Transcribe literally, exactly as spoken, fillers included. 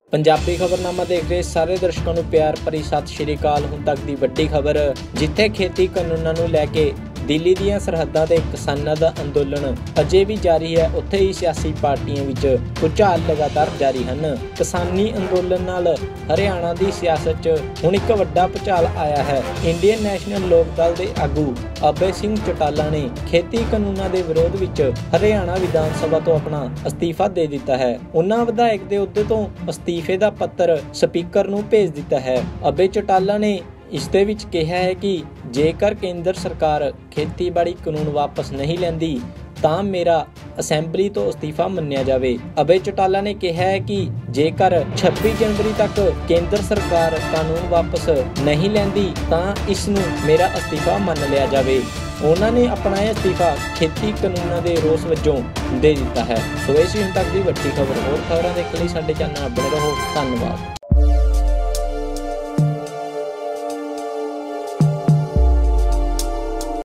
पंजाबी खबरनामा देख रहे सारे दर्शकों को प्यार भरी सत श्री अकाल। हुण तक की वड्डी खबर, जिथे खेती कानूनां नूं लैके दिल्ली दीयां सरहदां ते किसानां दा अंदोलन अजे भी जारी है, उत्थे ही सियासी पार्टियां विच भुचाल लगातार जारी हन। किसानी अंदोलन नाल हरियाणा दी सियासत च हुण इक वड्डा भुचाल आया है। इंडियन नैशनल लोक दल दे आगू अभय सिंह चौटाला ने खेती कानूनां दे विरोध विच हरियाणा विधान सभा तो अपना अस्तीफा दे दिता है। उन्हां विधायक दे अहुदे तो अस्तीफे दा पत्र स्पीकर नूं भेज दिता है। अभय चौटाला ने इस दे विच कहा है कि जेकर केंद्र सरकार खेतीबाड़ी कानून वापस नहीं लैंदी तां मेरा असैंबली तो अस्तीफा मन्निया जावे। अभय चौटाला ने कहा है कि जेकर छब्बीस जनवरी तक केंद्र सरकार कानून वापस नहीं लैंदी तां इस नूं मेरा अस्तीफा मान लिया जावे। उन्होंने अपना यह अस्तीफा खेती कानूनों के रोस वजों दे दिता है। सो इस हुण तक की वड्डी खबर, होर खबरां देखने लई साडे चैनल बने रहो। धन्नवाद।